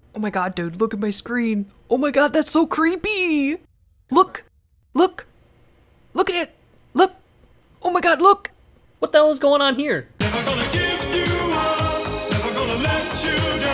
Oh my god, dude, look at my screen. Oh my god, that's so creepy. Look, look, look at it. Look. Oh my god, look. What the hell is going on here? Never gonna give you up, never gonna let you down.